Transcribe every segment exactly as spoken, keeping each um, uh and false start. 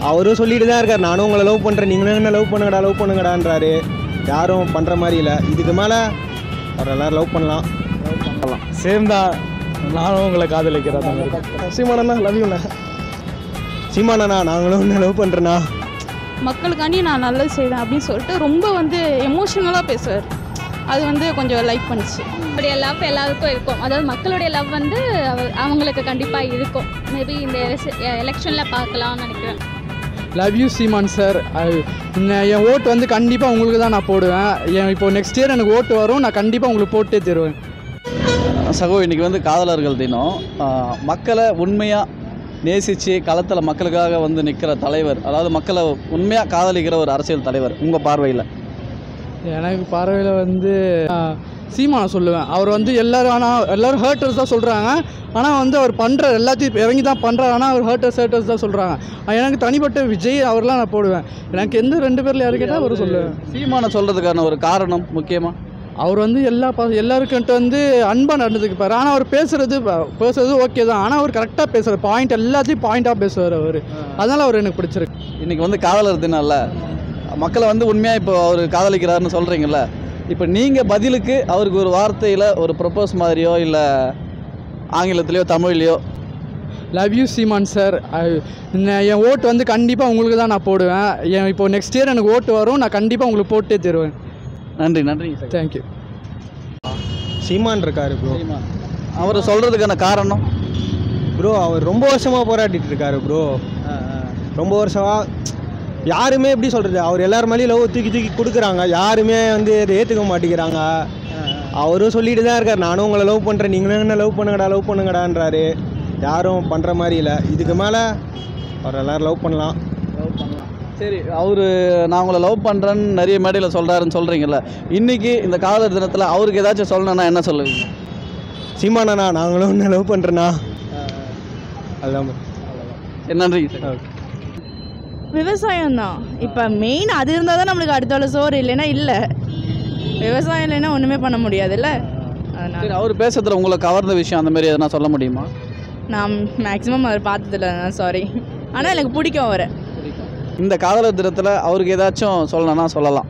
அவரும் சொல்லிட்டு தான் இருக்கார், நானும் உங்களை லவ் பண்ணுறேன், நீங்களும் என்ன லவ் பண்ணுங்கடா லவ் பண்ணுங்கடான்றாரு. யாரும் பண்ணுற மாதிரி இல்லை. இதுக்கு மேலே அவர் எல்லோரும் லவ் பண்ணலாம் லவ் பண்ணலாம் சேம் தான். நானும் உங்களை காதலிக்கிறேன். சீமானண்ணா லவ் யூண்ணா. சீமானண்ணா நாங்களும் ஒன்று லவ் பண்ணுறேண்ணா. மக்களுக்காண்டி நான் நல்லது செய்வேன் அப்படின்னு சொல்லிட்டு ரொம்ப வந்து எமோஷனலாக பேசுவார். அது வந்து கொஞ்சம் லைக் பண்ணிச்சு. அவருடைய லவ் எல்லாருக்கும் இருக்கும். அதாவது மக்களுடைய லவ் வந்து அவங்களுக்கு கண்டிப்பாக இருக்கும். மேபி இந்த எலெக்ஷனில் பார்க்கலாம்னு நினைக்கிறேன். Love you Seeman sir. என் ஓட்டு வந்து கண்டிப்பாக உங்களுக்கு தான் நான் போடுவேன். என் இப்போ நெக்ஸ்ட் இயர் எனக்கு ஓட்டு வரும், நான் கண்டிப்பாக உங்களுக்கு போட்டே தருவேன். சகோ, இன்றைக்கி வந்து காதலர்கள் தினம். மக்களை உண்மையாக நேசித்து களத்தில் மக்களுக்காக வந்து நிற்கிற தலைவர், அதாவது மக்களை உண்மையாக காதலிக்கிற ஒரு அரசியல் தலைவர் உங்கள் பார்வையில்? எனக்கு பார்வையில் வந்து சீமானை சொல்லுவேன். அவர் வந்து எல்லோரும் ஆனால் எல்லோரும் ஹர்ட்டர்ஸ் தான் சொல்கிறாங்க. ஆனால் வந்து அவர் பண்ணுற எல்லாத்தையும் இறங்கி தான் பண்ணுறாரு. ஆனால் அவர் ஹர்ட்டர்ஸ் ஹர்ட்டர்ஸ் தான் சொல்கிறாங்க. எனக்கு தனிப்பட்ட விஜய் அவர்லாம் நான் போடுவேன். எனக்கு எந்த ரெண்டு பேரில் யாரு கேட்டால் அவர் சொல்லுவேன். சீமானை சொல்கிறதுக்கான ஒரு காரணம் முக்கியமாக அவர் வந்து எல்லா பா எல்லாருக்கிட்ட வந்து அன்பாக நடந்துக்கு பாரு. ஆனால் அவர் பேசுகிறது பேசுறது ஓகே தான். ஆனால் அவர் கரெக்டாக பேசுகிறார். பாயிண்ட் எல்லாத்தையும் பாயிண்ட்டாக பேசுவார் அவர். அதனால் அவர் எனக்கு பிடிச்சிருக்கு. இன்றைக்கி வந்து காதலர் தினம் இல்லை, மக்களை வந்து உண்மையாக இப்போ அவர் காதலிக்கிறாருன்னு சொல்கிறீங்கள, இப்போ நீங்கள் பதிலுக்கு அவருக்கு ஒரு வார்த்தையில் ஒரு ப்ரப்போஸ் மாதிரியோ இல்லை ஆங்கிலத்திலையோ தமிழ்லையோ? Love you Seeman sir. என் ஓட்டு வந்து கண்டிப்பாக உங்களுக்கு தான் நான் போடுவேன். என் இப்போ நெக்ஸ்ட் இயர் எனக்கு ஓட்டு வரும், நான் கண்டிப்பாக உங்களுக்கு போட்டே தருவேன். நன்றி நன்றி தேங்க்யூ. சீமான் இருக்காரு ப்ரோ. அவர் சொல்கிறதுக்கான காரணம் ப்ரோ, அவர் ரொம்ப வருஷமாக போராடிட்டு இருக்காரு ப்ரோ. ரொம்ப வருஷமாக யாருமே எப்படி சொல்கிறது, அவர் எல்லார் மேலேயும் லவ் தூக்கி தூக்கி கொடுக்குறாங்க. யாருமே வந்து இதை ஏற்றுக்க மாட்டேங்கிறாங்க. அவரும் சொல்லிட்டு தான் இருக்கார், நானும் உங்களை லவ் பண்ணுறேன், நீங்களும் என்ன லவ் பண்ணுங்கடா லவ் பண்ணுங்கடான்றாரு. யாரும் பண்ணுற மாதிரி இல்லை. இதுக்கு மேலே அவர் எல்லோரும் லவ் பண்ணலாம் லவ் பண்ணலாம் சரி, அவர் நான் உங்களை லவ் பண்ணுறேன்னு நிறைய மேடையில் சொல்கிறாருன்னு சொல்கிறீங்கல்ல, இன்றைக்கி இந்த காதலர் தினத்தில் அவருக்கு ஏதாச்சும் சொல்லணுன்னா என்ன சொல்லுவீங்க? சீமானண்ணா நாங்களும் ஒன்று லவ் பண்ணுறேண்ணா. அதுதான் நன்றி. விவசாயம் தான் இப்போ மெயின். அது இருந்தால் தான் நம்மளுக்கு அடுத்த சோறு, இல்லைன்னா இல்லை. விவசாயம் இல்லைன்னா ஒன்றுமே பண்ண முடியாதுல்ல. அதனால் அவர் பேசுறதுல உங்களை கவர்ந்த விஷயம் அந்த மாதிரி எதனா சொல்ல முடியுமா? நான் மேக்ஸிமம் அவர் பார்த்ததில்ல, சாரி. ஆனால் எனக்கு பிடிக்கும் அவரை. இந்த காதலர் தினத்தில் அவருக்கு ஏதாச்சும் சொல்லணும்னா சொல்லலாம்.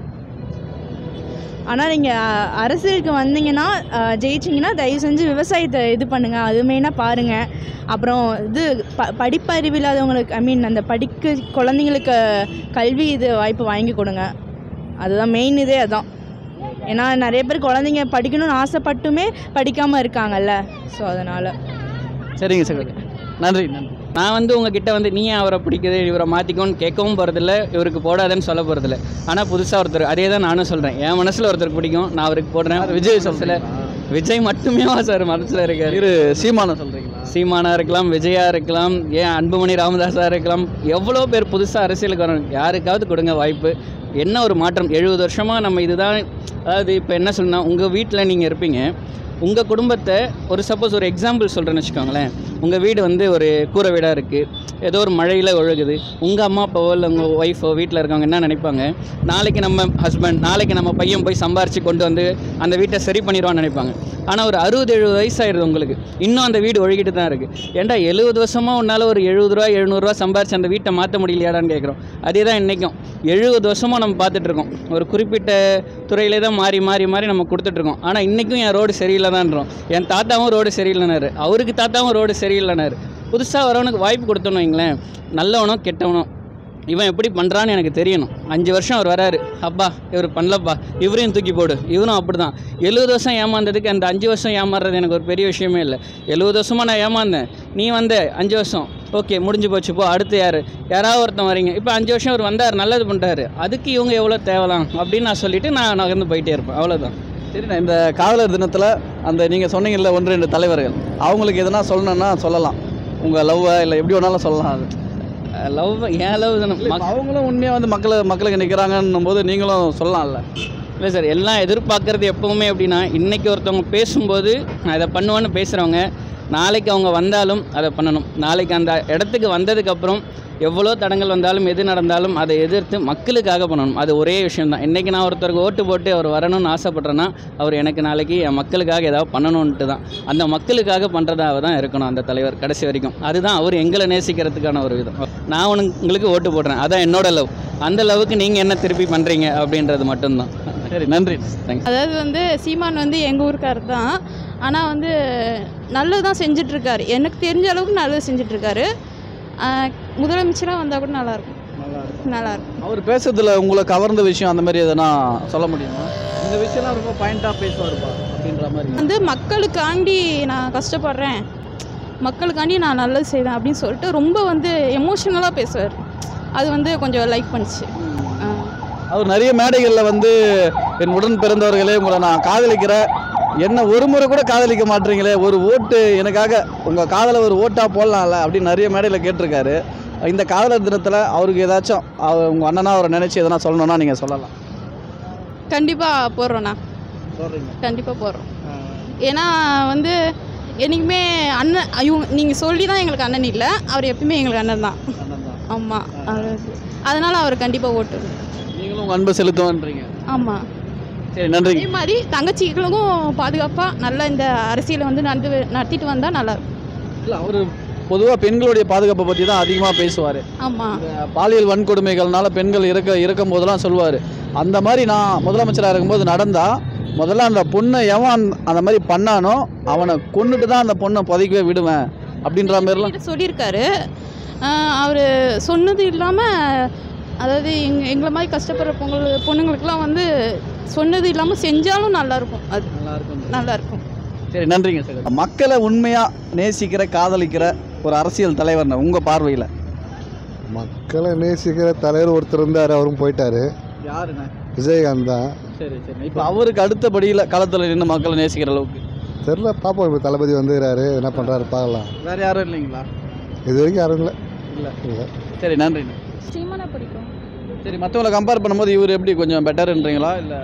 ஆனால் நீங்கள் அரசியலுக்கு வந்தீங்கன்னா ஜெயிச்சிங்கன்னா தயவு செஞ்சு விவசாயத்தை இது பண்ணுங்கள். அது மெயினாக பாருங்கள். அப்புறம் இது ப படிப்பறிவு இல்லாதவங்களுக்கு, ஐ மீன் அந்த படிக்க குழந்தைங்களுக்கு கல்வி இது வாய்ப்பு வாங்கி கொடுங்க. அதுதான் மெயின் இதே அதான். ஏன்னா நிறைய பேர் குழந்தைங்க படிக்கணும்னு ஆசைப்பட்டுமே படிக்காமல் இருக்காங்கல்ல. ஸோ அதனால் சரிங்க சார், நன்றி நன்றி. நான் வந்து உங்ககிட்ட வந்து நீ அவரை பிடிக்குது இவரை மாற்றிக்கோன்னு கேட்கவும் போகிறதில்ல, இவருக்கு போடாதேன்னு சொல்ல போகிறதில்ல. ஆனால் புதுசாக ஒருத்தர், அதே தான் நானும் சொல்கிறேன். என் மனசில் ஒருத்தருக்கு பிடிக்கும், நான் அவருக்கு போடுறேன். விஜய் சொல்ல விஜய் மட்டுமே சார் மனசில் இருக்கார். இரு சீமானை சொல்கிறீங்களா? சீமானாக இருக்கலாம், விஜயா இருக்கலாம், ஏன் அன்புமணி ராமதாஸாக இருக்கலாம். எவ்வளோ பேர் புதுசாக அரசியலுக்கு வரணும். யாருக்காவது கொடுங்க வாய்ப்பு. என்ன ஒரு மாற்றம். எழுபது வருஷமாக நம்ம இதுதான். அதாவது இப்போ என்ன சொல்லணும், உங்கள் வீட்டில் நீங்கள் இருப்பீங்க, உங்கள் குடும்பத்தை ஒரு சப்போஸ் ஒரு எக்ஸாம்பிள் சொல்கிறேன்னு வச்சுக்கோங்களேன். உங்கள் வீடு வந்து ஒரு கூரை வீடாக இருக்குது, ஏதோ ஒரு மழையில் ஒழுகுது. உங்கள் அம்மா அப்பாவோ இல்லை உங்கள் ஒய்ஃபோ வீட்டில் இருக்கவங்க என்ன நினைப்பாங்க, நாளைக்கு நம்ம ஹஸ்பண்ட், நாளைக்கு நம்ம பையன் போய் சம்பாரித்து கொண்டு வந்து அந்த வீட்டை சரி பண்ணிடுவான்னு நினைப்பாங்க. ஆனால் ஒரு அறுபது எழுபது வயசாகிடுது உங்களுக்கு, இன்னும் அந்த வீடு ஒழுகிட்டு தான் இருக்குது. ஏன்டா எழுபது வருஷமாக உன்னால் ஒரு எழுபது ரூபா எழுநூறுவா சம்பாரித்து அந்த வீட்டை மாற்ற முடியலையாடான்னு கேட்குறோம். அதே தான் இன்றைக்கும் எழுபது வருஷமாக நம்ம பார்த்துட்ருக்கோம். ஒரு குறிப்பிட்ட துறையிலே தான் மாறி மாறி மாறி நம்ம கொடுத்துட்ருக்கோம். ஆனால் இன்றைக்கும் என் ரோடு சரியில்லை தான்றோம். என் தாத்தாவும் ரோடு சரியில்லைனாரு, அவருக்கு தாத்தாவும் ரோடு சரியில்லைனாரு. புதுசாக வரவனுக்கு வாய்ப்பு கொடுத்தோன்னு வைங்களேன், நல்லவனோ கெட்டவனோ இவன் எப்படி பண்ணுறான்னு எனக்கு தெரியணும். அஞ்சு வருஷம் அவர் வராரு, அப்பா இவர் பண்ணலப்பா, இவரையும் தூக்கி போடு, இவனும் அப்படி தான். எழுபது வருஷம் ஏமாந்ததுக்கு அந்த அஞ்சு வருஷம் ஏமாறுறது எனக்கு ஒரு பெரிய விஷயமே இல்லை. எழுபது வருஷமாக நான் ஏமாந்தேன், நீ வந்த அஞ்சு வருஷம் ஓகே முடிஞ்சு போச்சு, போ அடுத்து யார் யாராவது ஒருத்தன் வரீங்க. இப்போ அஞ்சு வருஷம் அவர் வந்தார், நல்லது பண்ணுறாரு, அதுக்கு இவங்க எவ்வளோ தேவலாம் அப்படின்னு நான் சொல்லிவிட்டு நான் நகர்ந்து போயிட்டே இருப்பேன். அவ்வளோதான். சரிண்ணா, இந்த காதலர் தினத்தில் அந்த நீங்கள் சொன்னீங்கல்ல ஒன்று ரெண்டு தலைவர்கள், அவங்களுக்கு எதனா சொல்லணுன்னா சொல்லலாம். உங்கள் லவ்வை இல்லை எப்படி வேணாலும் சொல்லலாம். அது லவ் ஏன் லவ் அவங்களும் உண்மையாக வந்து மக்களை மக்களுக்கு நிற்கிறாங்கன்னும் போது நீங்களும் சொல்லலாம்ல. இல்லை சார், எல்லாம் எதிர்பார்க்குறது எப்போவுமே எப்படின்னா, இன்றைக்கி ஒருத்தவங்க பேசும்போது நான் இதை பண்ணுவேன்னு பேசுகிறவங்க நாளைக்கு அவங்க வந்தாலும் அதை பண்ணணும். நாளைக்கு அந்த இடத்துக்கு வந்ததுக்கப்புறம் எவ்வளோ தடங்கள் வந்தாலும் எது நடந்தாலும் அதை எதிர்த்து மக்களுக்காக பண்ணணும். அது ஒரே விஷயம்தான். இன்றைக்கி நான் ஒருத்தருக்கு ஓட்டு போட்டு அவர் வரணும்னு ஆசைப்பட்றேன்னா அவர் எனக்கு நாளைக்கு என் மக்களுக்காக ஏதாவது பண்ணணுன்ட்டு தான். அந்த மக்களுக்காக பண்ணுறதாக தான் இருக்கணும் அந்த தலைவர் கடைசி வரைக்கும். அதுதான் அவர் எங்களை நேசிக்கிறதுக்கான ஒரு விதம். நான் உங்களுக்கு ஓட்டு போடுறேன், அதான் என்னோட லவ். அந்த லவ்வுக்கு நீங்கள் என்ன திருப்பி பண்ணுறீங்க அப்படின்றது மட்டும்தான். சரி, நன்றி, தேங்க்ஸ். அதாவது வந்து சீமான் வந்து எங்கள் ஊருக்கார் தான், ஆனால் வந்து நல்லது தான் செஞ்சிட்ருக்காரு. எனக்கு தெரிஞ்ச அளவுக்கு நல்லது செஞ்சிட்ருக்காரு. முதலமைச்சராக வந்தால் கூட நல்லாயிருக்கும். நல்லாயிருக்கும். அவர் பேசுறதுல உங்களை கவர்ந்த விஷயம் அந்த மாதிரி எதனா சொல்ல முடியுமா? இந்த விஷயம்லாம் ரொம்ப பாயிண்டாக பேசுவாருப்பா அப்படின்ற மாதிரி. வந்து மக்களுக்காண்டி நான் கஷ்டப்படுறேன், மக்களுக்காண்டி நான் நல்லது செய்வேன் அப்படின்னு சொல்லிட்டு ரொம்ப வந்து எமோஷ்னலாக பேசுவார். அது வந்து கொஞ்சம் லைக் பண்ணிச்சு. அவர் நிறைய மேடைகளில் வந்து என் உடன் பிறந்தவர்களே உங்களை நான் காதலிக்கிறேன், என்ன ஒரு முறை கூட காதலிக்க மாட்டீங்களே, ஒரு ஓட்டு எனக்காக உங்கள் காதலை ஒரு ஓட்டாக போடலாம்ல அப்படின்னு நிறைய மேடையில் கேட்டிருக்காரு. இந்த காதலர் தினத்தில் அவருக்கு ஏதாச்சும் அவர் உங்கள் அண்ணனா அவரை நினச்சி எதனா சொல்லணும்னா நீங்கள் சொல்லலாம். கண்டிப்பாக போடுறோண்ணா, கண்டிப்பாக போடுறோம். ஏன்னா வந்து என்றைக்குமே அண்ணன் இவங்க நீங்கள் சொல்லி தான் எங்களுக்கு அண்ணன் இல்லை, அவர் எப்பயுமே எங்களுக்கு அண்ணன் தான். ஆமாம், அவர் அதனால் அவர் கண்டிப்பாக ஓட்டு. நீங்களும் உங்கள் அன்பை செலுத்துவோன்றீங்க. ஆமாம், சரி, நன்றி. அதே மாதிரி தங்கச்சிகளுக்கும் பாதுகாப்பாக நல்லா இந்த அரசியலை வந்து நடந்து நடத்திட்டு வந்தால் நல்லாயிருக்கும். இல்லை, அவர் பொதுவாக பெண்களுடைய பாதுகாப்பை பற்றி தான் அதிகமாக பேசுவார். ஆமாம், பாலியல் வன்கொடுமைகள்னால பெண்கள் இறக்க இறக்கும் போதெல்லாம் சொல்லுவார். அந்த மாதிரி நான் முதலமைச்சராக இருக்கும்போது நடந்தால் முதல்ல அந்த பொண்ணை எவன் அந்த மாதிரி பண்ணானோ அவனை கொண்டுட்டு தான் அந்த பொண்ணை புதைக்கவே விடுவேன் அப்படின்ற மாதிரிலாம் சொல்லியிருக்காரு. அவர் சொன்னது இல்லாமல், அதாவது எங் எங்களை மாதிரி கஷ்டப்படுற பொங்கல் பொண்ணுங்களுக்கெல்லாம் வந்து சொன்னது இல்லாமல் செஞ்சாலும் நல்லாயிருக்கும். அது நல்லாயிருக்கும், நல்லாயிருக்கும். சரி, நன்றிங்க சார். மக்களை உண்மையாக நேசிக்கிற காதலிக்கிற ஒரு அரசியல் தலைவர்னு உங்கள் பார்வையில்? மக்களை நேசிக்கிற தலைவர் ஒருத்தர் இருந்தார், அவரும் போயிட்டார். யாருண்ணே? விஜயகாந்த் தான். சரி சரி. இப்போ அவருக்கு அடுத்தபடியில் களத்தில் நின்று மக்களை நேசிக்கிற அளவுக்கு தெரில, பார்ப்போம். இப்போ தளபதி வந்துக்கிறாரு, என்ன பண்ணுறாரு பார்க்கலாம். வேறு யாரும் இல்லைங்களா? இது வரைக்கும் யாரும் இல்லை. இல்லை இல்லை. சரி, நன்றிண்ணே. சீமானை பிடிக்கும். சரி, மற்றவங்களை கம்பேர் பண்ணும்போது இவர் எப்படி கொஞ்சம் பெட்டர்ன்றீங்களா? இல்லை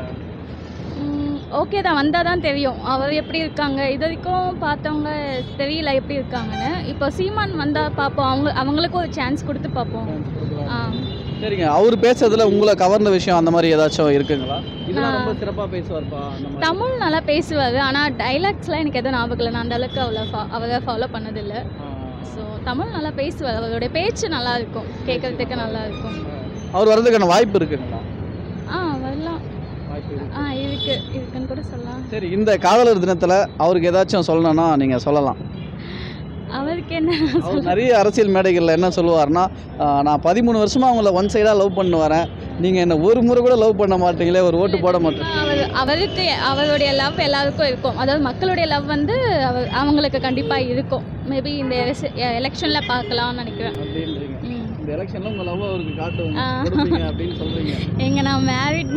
ஓகே தான், வந்தால் தான் தெரியும் அவர் எப்படி இருக்காங்க. இது வரைக்கும் பார்த்தவங்க தெரியல எப்படி இருக்காங்கன்னு. இப்போ சீமான் வந்தால் பார்ப்போம், அவங்க அவங்களுக்கும் ஒரு சான்ஸ் கொடுத்து பார்ப்போம். ஆ, சரிங்க. அவர் பேசுறதுல உங்களை கவர்ந்த விஷயம் அந்த மாதிரி ஏதாச்சும் இருக்குங்களா? இதெல்லாம் ரொம்ப சிறப்பாக பேசுவார்ப்பா. தமிழ் நல்லா பேசுவார், ஆனால் டைலாக்ஸ்லாம் எனக்கு எதுவும் ஞாபகம் இல்லை. நான் அந்த அளவுக்கு அவ்வளோ ஃபா அவரை ஃபாலோ பண்ணதில்லை. ஸோ தமிழ் நல்லா பேசுவார், அவருடைய பேச்சு நல்லா இருக்கும், கேட்கறதுக்கு நல்லா இருக்கும். அவர் வர்றதுக்கான வாய்ப்பு இருக்குங்களா? ஆ, வரலாம். ஆ, இருக்கு இருக்குன்னு கூட சொல்லலாம். சரி, இந்த காதலர் தினத்தில் அவருக்கு ஏதாச்சும் சொல்லணும்னா நீங்கள் சொல்லலாம். அவருக்கு என்ன? அவர் நிறைய அரசியல் மேடைகளில் என்ன சொல்லுவார்னா, நான் பதிமூணு வருஷமாக அவங்கள ஒன் சைடாக லவ் பண்ண வரேன், நீங்கள் என்ன ஒரு முறை கூட லவ் பண்ண மாட்டீங்களே, ஒரு ஓட்டு போட மாட்டேன். அவர் அவருக்கு அவருடைய லவ் எல்லாருக்கும் இருக்கும். அதாவது மக்களுடைய லவ் வந்து அவர் அவங்களுக்கு கண்டிப்பாக இருக்கும். மேபி இந்த எலெக்ஷனில் பார்க்கலாம்னு நினைக்கிறேன். அப்படின்றீங்க? இந்த எலெக்ஷனில் உங்கள் லவ் அவருக்கு காட்டுவோம் அப்படின்னு சொல்கிறீங்க? எங்க நான் மேரிட்.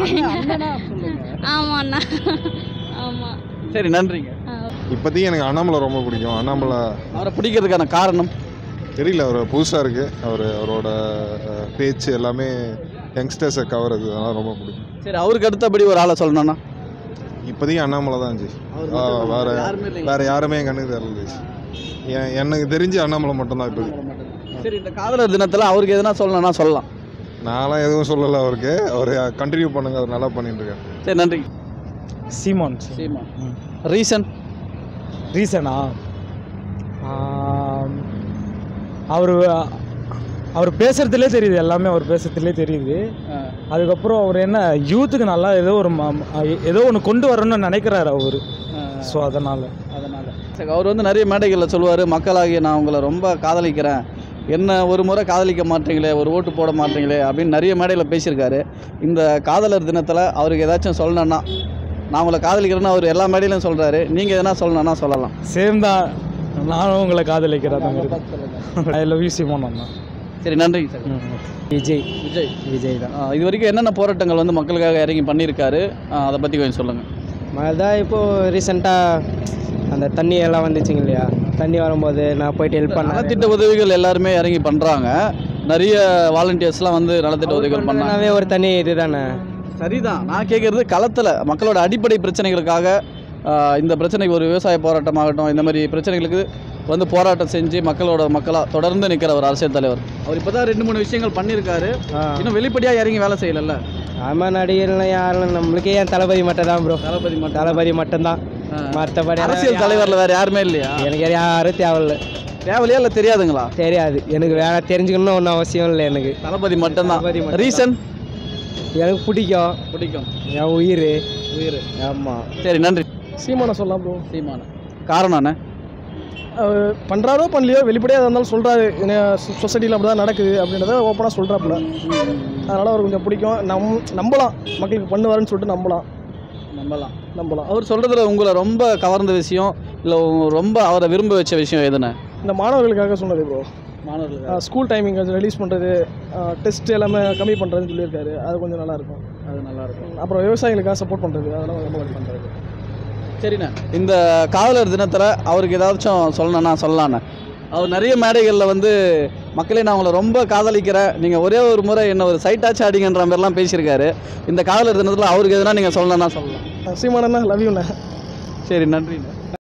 ஆமாண்ணா, ஆமாம். சரி, நன்றிங்க. இப்போதைக்கு எனக்கு அண்ணாமலை ரொம்ப பிடிக்கும். அண்ணாமலை அவரை பிடிக்கிறதுக்கான காரணம் தெரியல, அவர் புதுசாக இருக்குது, அவர் அவரோட பேச்சு எல்லாமே யங்ஸ்டர்ஸை கவருது, அதெல்லாம் ரொம்ப பிடிக்கும். சரி, அவருக்கு அடுத்தபடி ஒரு ஆளை சொல்லணும்னா? இப்போதைக்கு அண்ணாமலை தான் ஜி, வேறு வேறு யாருமே என் கண்ணுக்கு தெரியல ஜி. எனக்கு தெரிஞ்சு அண்ணாமலை மட்டும்தான் இப்போதைக்கு. சரி, இந்த காதலர் தினத்தில் அவருக்கு எதனா சொல்லணும்னா சொல்லலாம். நான்லாம் எதுவும் சொல்லலை அவருக்கு, அவர் கண்டினியூ பண்ணுங்க, அவர் நல்லா பண்ணிட்டு இருக்காரு. சரி, நன்றி. சீமான். சீமான். ரீசன்? ரீசனா அவர் அவர் பேசுகிறதுலே தெரியுது, எல்லாமே அவர் பேசுகிறதுலே தெரியுது. அதுக்கப்புறம் அவர் என்ன யூத்துக்கு நல்லா ஏதோ ஒரு ஏதோ ஒன்று கொண்டு வரணும்னு நினைக்கிறாரு அவர். ஸோ அதனால் அதனால் சரி, அவர் வந்து நிறைய மேடைகளில் சொல்லுவார், மக்களாகிய நான் உங்களை ரொம்ப காதலிக்கிறேன், என்ன ஒரு முறை காதலிக்க மாட்டீங்களே, ஒரு ஓட்டு போட மாட்டீங்களே அப்படின்னு நிறைய மேடையில் பேசியிருக்காரு. இந்த காதலர் தினத்தில் அவருக்கு ஏதாச்சும் சொல்லணும்னா, நான் உங்களை காதலிக்கிறேன்னு அவர் எல்லா மேடையிலும் சொல்கிறாரு, நீங்கள் எதனா சொல்லணும்னா சொல்லலாம். சேம் தான், நானும் உங்களை காதலிக்கிறேன். ஐ லவ் யூ சீமான் அண்ணா. சரி, நன்றிங்க சார். விஜய். விஜய் விஜய் தான். இது வரைக்கும் என்னென்ன போராட்டங்கள் வந்து மக்களுக்காக இறங்கி பண்ணியிருக்காரு, அதை பற்றி கொஞ்சம் சொல்லுங்கள். அதான் இப்போது ரீசெண்டாக அந்த தண்ணி எல்லாம் வந்துச்சுங்க இல்லையா, தண்ணி வரும்போது நான் போயிட்டு ஹெல்ப் பண்ணேன். நலத்திட்ட உதவிகள் எல்லாருமே இறங்கி பண்ணுறாங்க, நிறைய வாலண்டியர்ஸ்லாம் வந்து நலத்திட்ட உதவிகள் பண்ணாவே ஒரு தனி இது தானே. சரிதான், நான் கேட்குறது களத்தில் மக்களோட அடிப்படை பிரச்சனைகளுக்காக, இந்த பிரச்சனைக்கு ஒரு விவசாய போராட்டமாகட்டும், இந்த மாதிரி பிரச்சனைகளுக்கு வந்து போராட்டம் செஞ்சு மக்களோட மக்களாக தொடர்ந்து நிற்கிற ஒரு அரசியல் தலைவர். அவர் இப்போ தான் ரெண்டு மூணு விஷயங்கள் பண்ணியிருக்காரு, இன்னும் வெளிப்படையாக இறங்கி வேலை செய்யலைல்ல. ஆமாம், நடிகர்லாம் யாரும் நம்மளுக்கே ஏன் தளபதி மட்டும் தான் ப்ரோ. தளபதி மட்டும் தளபதி மட்டும்தான். மற்றபடி அரசியல் தலைவரில் வேறு யாருமே இல்லையா? எனக்கு யாரும் தேவையில்லை. தேவையில்லையா இல்லை தெரியாதுங்களா? தெரியாது, எனக்கு வேற தெரிஞ்சுக்கணும்னு ஒன்றும் அவசியம் இல்லை. எனக்கு தளபதி மட்டும்தான். தளபதி மட்டும். ரீசன் எனக்கு பிடிக்கும் பிடிக்கும் என் உயிர் உயிர். ஆமாம். சரி, நன்றி. சீமானை சொல்லலாம் ப்ரோ. சீமான காரணம் என்ன? பண்ணுறாரோ பண்ணலையோ வெளிப்படையாக இருந்தாலும் சொல்கிறாரு, சொசைட்டியில் அப்படி தான் நடக்குது அப்படின்றத ஓப்பனாக சொல்கிறாப்புல. அதனால் அவர் கொஞ்சம் பிடிக்கும். நம் நம்பலாம், மக்களுக்கு பண்ணுவாருன்னு சொல்லிட்டு நம்பலாம் நம்பலாம் நம்பலாம் அவர் சொல்கிறதுல உங்களை ரொம்ப கவர்ந்த விஷயம் இல்லை ரொம்ப அவரை விரும்ப வச்ச விஷயம் எதுன்னு? இந்த மாணவர்களுக்காக சொன்னது ப்ரோ. மாணவர்கள் ஸ்கூல் டைமிங் கொஞ்சம் ரிலீஸ் பண்ணுறது, டெஸ்ட் எல்லாமே கம்மி பண்ணுறதுன்னு சொல்லியிருக்காரு. அது கொஞ்சம் நல்லாயிருக்கும். அது நல்லாயிருக்கும். அப்புறம் விவசாயிகளுக்காக சப்போர்ட் பண்ணுறது, அதெல்லாம் ரொம்ப பண்ணுறது. சரிண்ணே, இந்த காதலர் தினத்தில் அவருக்கு ஏதாச்சும் சொல்லணும்னா சொல்லலாண்ணே. அவர் நிறைய மேடைகளில் வந்து மக்களே நான் உங்களை ரொம்ப காதலிக்கிறேன், நீங்கள் ஒரே ஒரு முறை என்ன ஒரு சைட்டாச்சு அடிங்கன்ற மாதிரிலாம் பேசியிருக்காரு. இந்த காதலர் தினத்தில் அவருக்கு எதுனா நீங்கள் சொல்லணும்னா சொல்லலாம். சீமானண்ணா லவ் யூண்ணே. சரி, நன்றிண்ணே.